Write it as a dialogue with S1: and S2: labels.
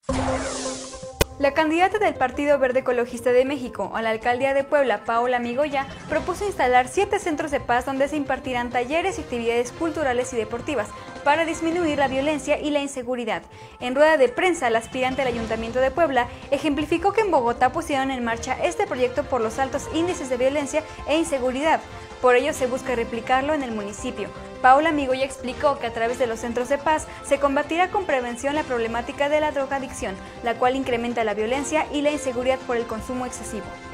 S1: La candidata del Partido Verde Ecologista de México a la alcaldía de Puebla, Paola Migoya, propuso instalar 7 centros de paz donde se impartirán talleres y actividades culturales y deportivas para disminuir la violencia y la inseguridad. En rueda de prensa, la aspirante al Ayuntamiento de Puebla ejemplificó que en Bogotá pusieron en marcha este proyecto por los altos índices de violencia e inseguridad. Por ello se busca replicarlo en el municipio. Paola Migoya explicó que a través de los centros de paz se combatirá con prevención la problemática de la drogadicción, la cual incrementa la violencia y la inseguridad por el consumo excesivo.